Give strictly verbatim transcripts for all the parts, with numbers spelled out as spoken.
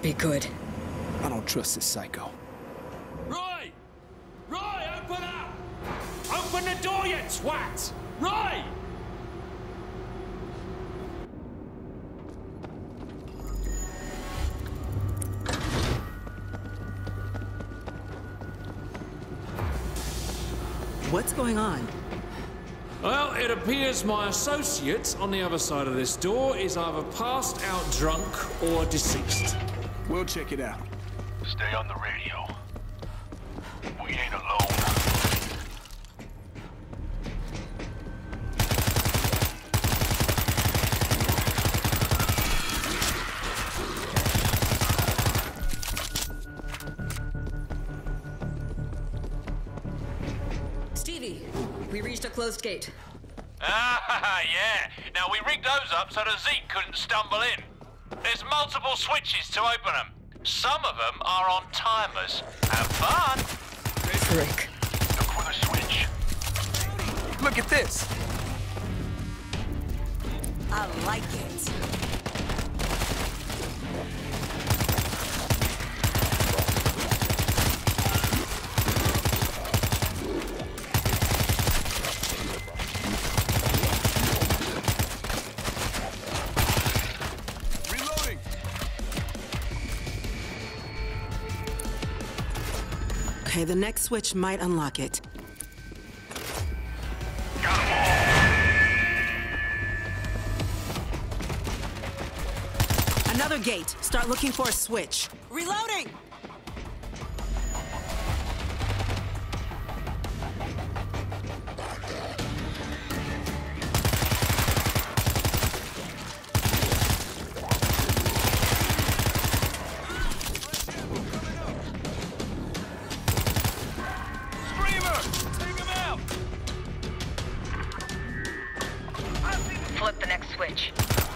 be good. I don't trust this psycho. Roy! Roy, open up! Open the door, you twat! Roy! What's going on? Well, it appears my associate on the other side of this door is either passed out drunk or deceased. We'll check it out. Stay on the radio. We ain't alone. Stevie, we reached a closed gate. Ah, yeah. Now, we rigged those up so the Zeke couldn't stumble in. There's multiple switches to open them. Some of them are on timers. Have fun! Frick. Look for the switch. Look at this! I like it. Okay, the next switch might unlock it. Another gate. Start looking for a switch. Reloading! Flip the next switch.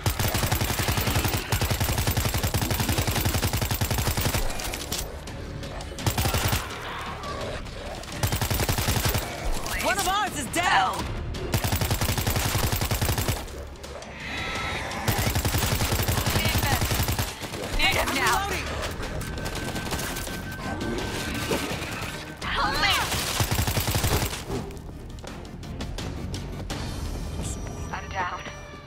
One of ours is down! Need him now. Help me! I'm down.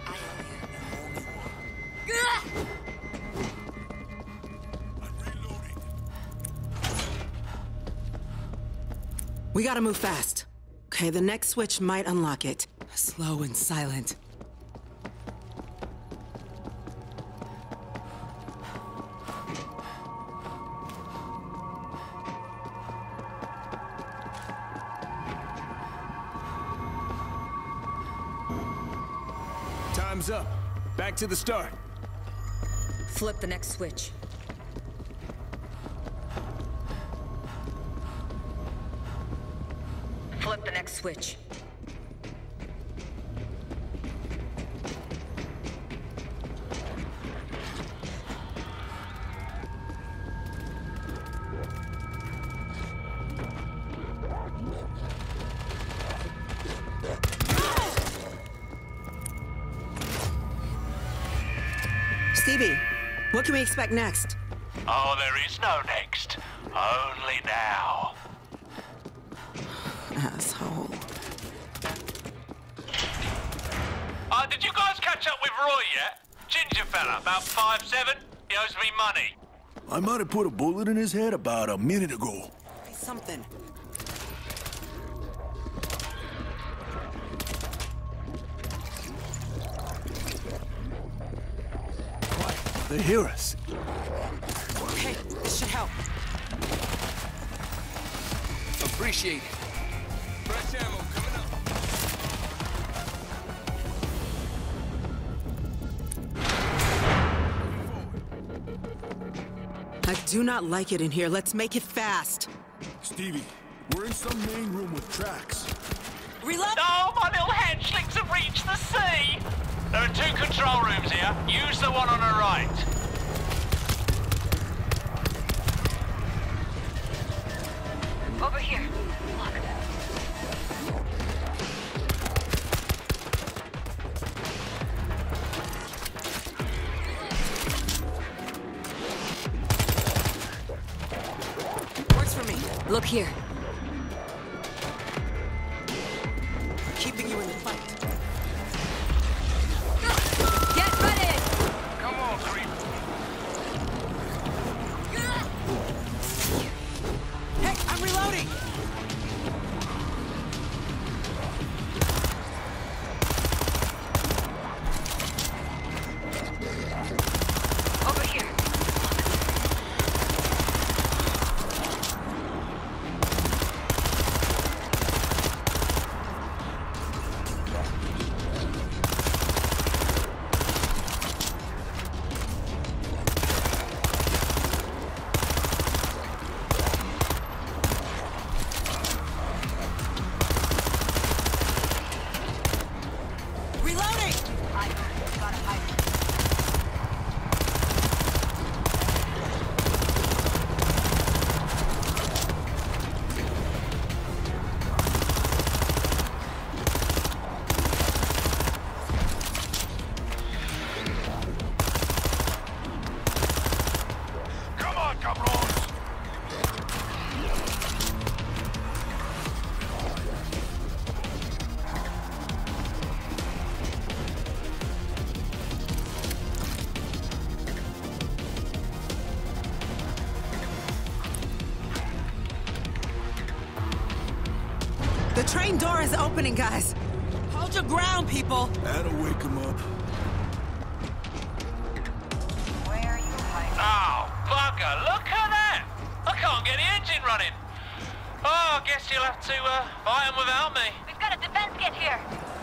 We gotta move fast. Okay, the next switch might unlock it. Slow and silent. Time's up. Back to the start. Flip the next switch. Flip the next switch. Stevie, what can we expect next? Oh, there is no next. Only now. Asshole. Uh, did you guys catch up with Roy yet? Ginger fella, about five seven. He owes me money. I might have put a bullet in his head about a minute ago. Something. They hear us. Okay, this should help. Appreciate it. Fresh ammo coming up. I do not like it in here. Let's make it fast. Stevie, we're in some main room with tracks. Reload! No, my little hatchlings have reached the sea! There are two control rooms here. Use the one on the right. Over here. Look. Look here. Keeping you in the fight. Get ready! Come on, creep. Hey, I'm reloading! Over here. Reloading! I gotta hide. Come on, cabros. The train door is opening, guys. Hold your ground, people. That'll wake him up. Where are you hiding? Oh, bugger, look at that! I can't get the engine running. Oh, I guess you'll have to uh, fight 'em without me. We've got a defense kit here.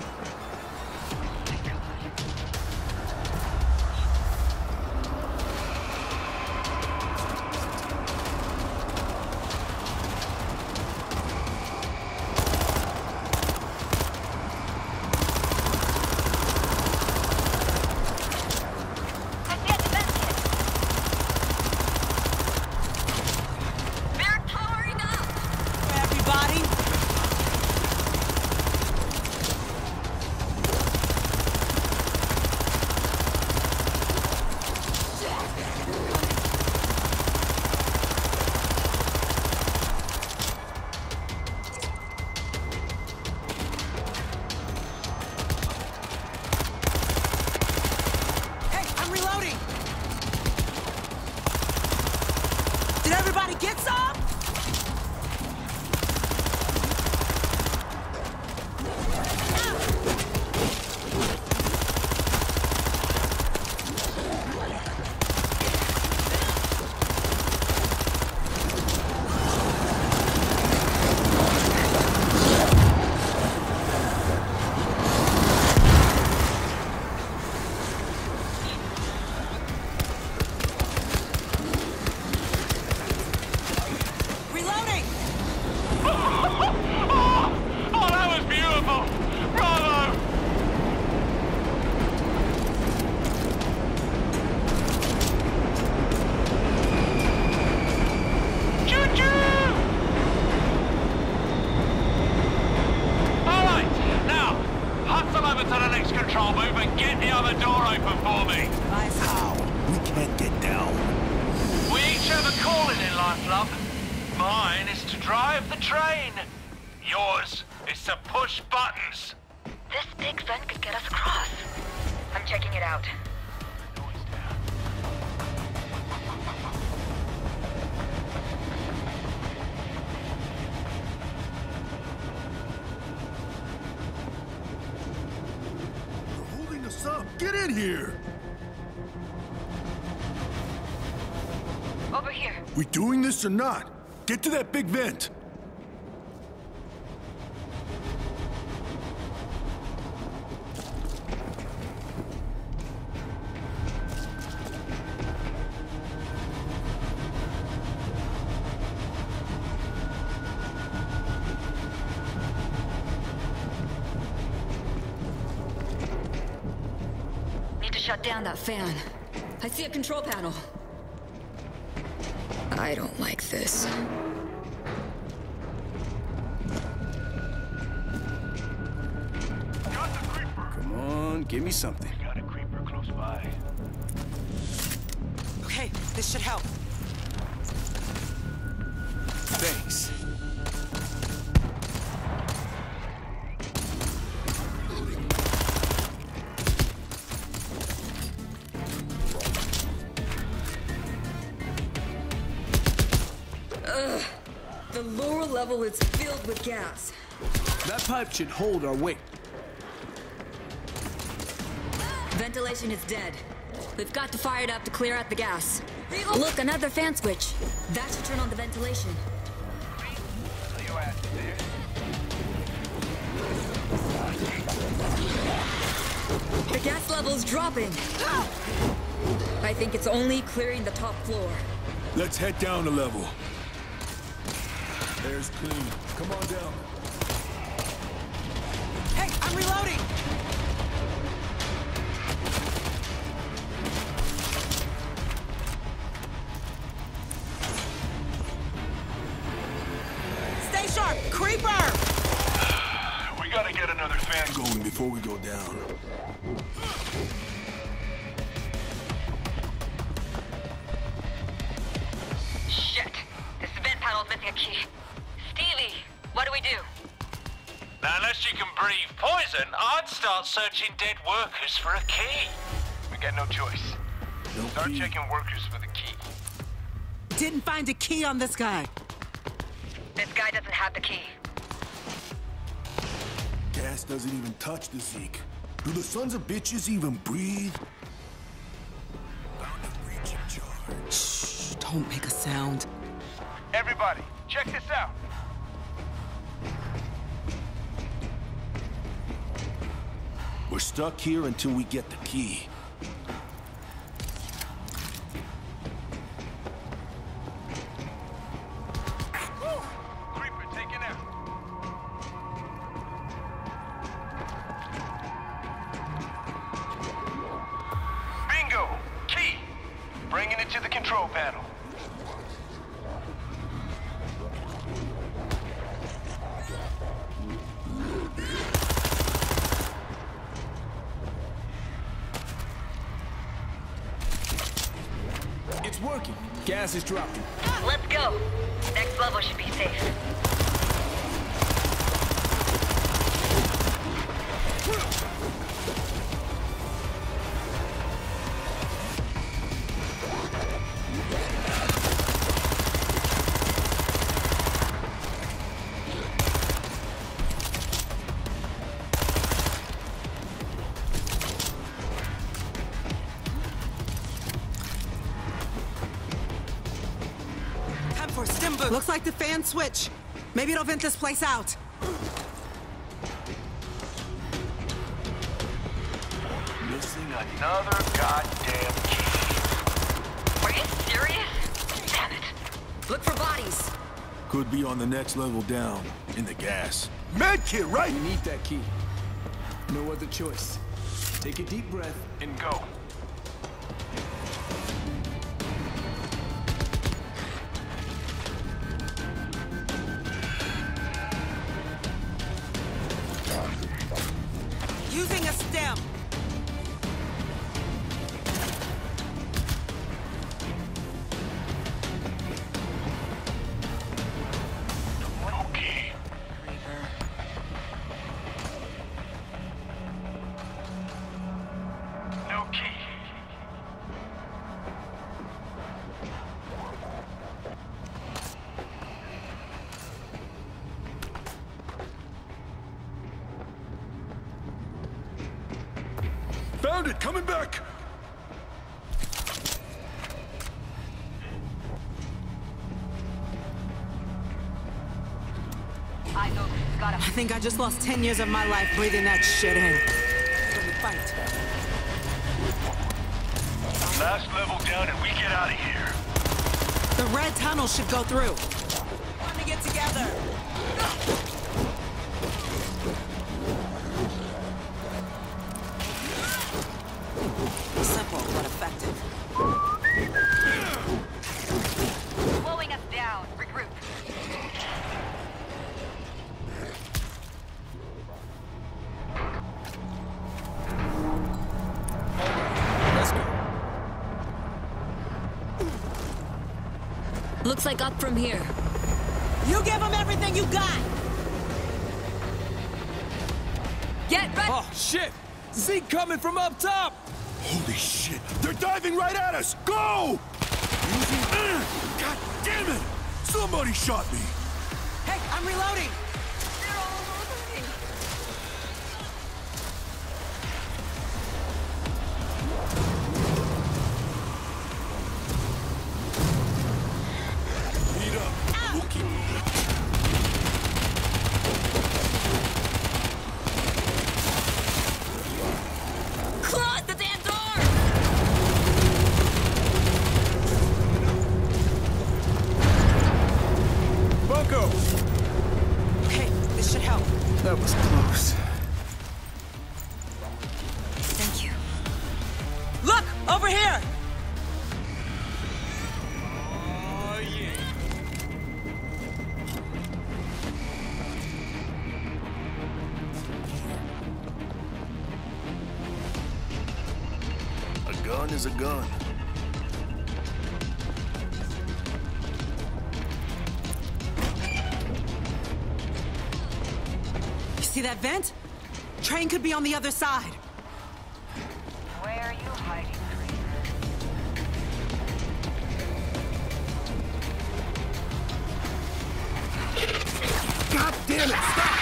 I see a defense kit. They're powering up. Everybody. Hey, I'm reloading. Did everybody get some? Reloading. Oh, that was beautiful! Bravo! Choo-choo! All right, now, hustle over to the next control booth and get the other door open for me. How? We can't get down. We each have a calling in life, love. Mine is to drive the train. Yours is to push buttons. This big vent could get us across. I'm checking it out. They're holding us up. Get in here. Over here. We doing this or not? Get to that big vent. Need to shut down that fan. I see a control panel. I don't like this. Come on, give me something. Got a creeper close by. Okay, this should help. Thanks. Ugh. The lower level is filled with gas. That pipe should hold our weight. Ventilation is dead. We've got to fire it up to clear out the gas. Look, another fan switch. That should turn on the ventilation. The gas level's dropping. I think it's only clearing the top floor. Let's head down a level. Air's clean. Come on down. Hey, I'm reloading! Stay sharp! Creeper! We gotta get another fan going before we go down. Shit. This vent panel's missing a key. Stevie, what do we do? Now, unless you can breathe poison, I'd start searching dead workers for a key. We got no choice. No Start key. checking workers for the key. Didn't find a key on this guy. This guy doesn't have the key. Gas doesn't even touch the Zeke. Do the sons of bitches even breathe? Found a breaching charge. Shh, don't make a sound. Everybody, check this out. We're stuck here until we get the key. Creeper taken out. Bingo! Key! Bringing it to the control panel. It's working. Gas is dropping. Let's go. Next level should be safe. Time for stim boost. Looks like the fan switch. Maybe it'll vent this place out. Missing another goddamn key. Are you serious? Damn it. Look for bodies. Could be on the next level down, in the gas. Medkit, right? We need that key. No other choice. Take a deep breath and go. Using a stem. No key. No key. Found it, coming back! I know this has got I think I just lost ten years of my life breathing that shit in. Let me fight. Last level down and we get out of here. The red tunnel should go through. Time to get together. Simple but effective. slowing us down. Regroup. Let's go. Looks like up from here. You give them everything you got! Get ready! Oh, shit! Zeke coming from up top! Holy shit! They're diving right at us! Go! Using... Uh, God damn it! Somebody shot me! Hey, I'm reloading! They're all over me. Beat up. We'll keep moving. Close the damn door! Bunko! Okay, this should help. That was close. Thank you. Look! Over here! Oh, yeah. A gun is a gun. You see that vent? Train could be on the other side. Where are you hiding, Freezer? God damn it, stop!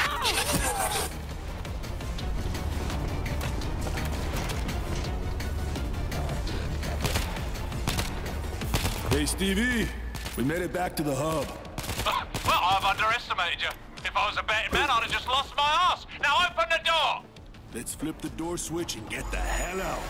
Hey, Stevie. We made it back to the hub. Well, I've underestimated you. If I was a betting man, I'd have just lost my ass. Now open the door! Let's flip the door switch and get the hell out.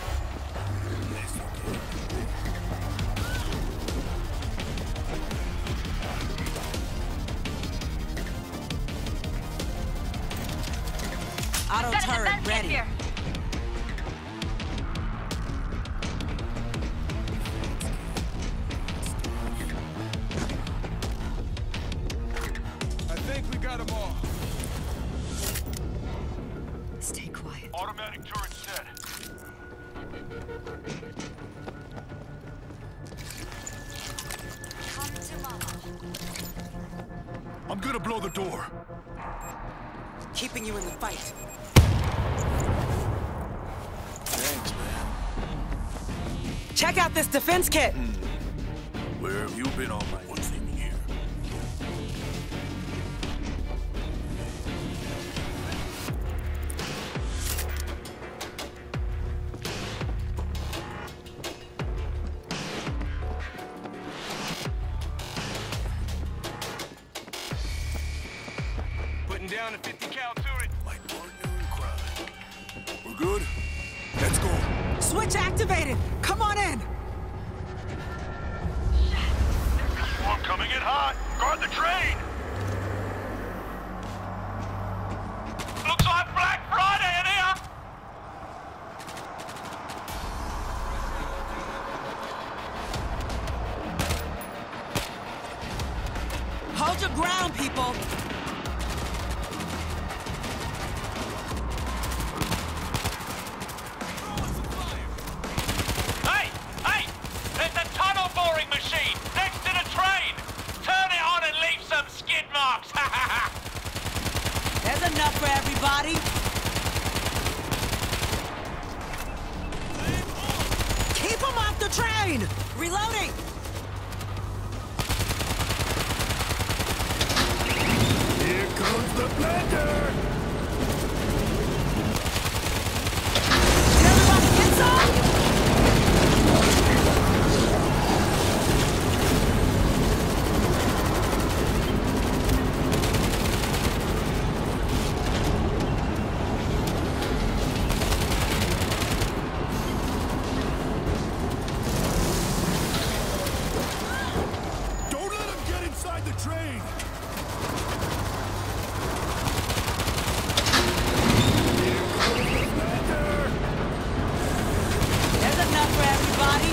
Auto Got a turret defense kit ready. here. I think we got them all. Stay quiet. Automatic turret set. Come to mama. I'm gonna blow the door. Keeping you in the fight. Thanks, man. Check out this defense kit. Where have you been all night? What's in here? Putting down a fifty cal turret. My partner in crime. We're good? Let's go. Switch activated. Come on in. Swarm coming in hot. Guard the train. Looks like Black Friday in here! Hold your ground, people. Hey! Hey! There's a tunnel boring machine next to the train! Turn it on and leave some skid marks! Ha ha ha! There's enough for everybody. Keep them off the train. Reloading. Here comes the planter! Did everybody get some? Don't let him get inside the train! Here comes the planter! There's enough for everybody.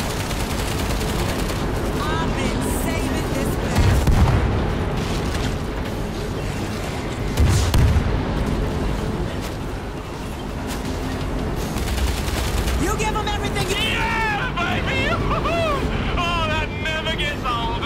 I've been saving this man. You give them everything you... Yeah, baby! Woohoo! Oh, that never gets old!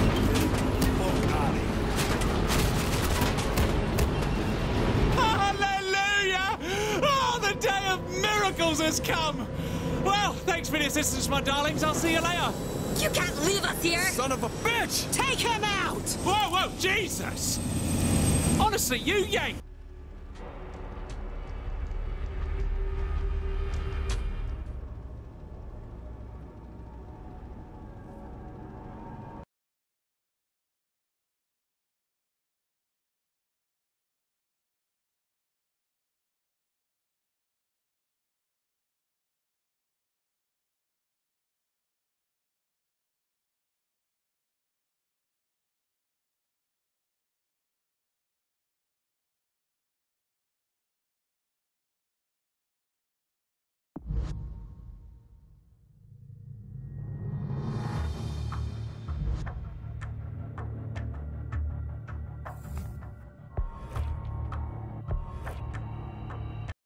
Hallelujah! Oh, the day of miracles has come! Well, thanks for the assistance, my darlings. I'll see you later. You can't leave us here! Son of a bitch! bitch! Take him out! Whoa, whoa, Jesus! Honestly, you yank!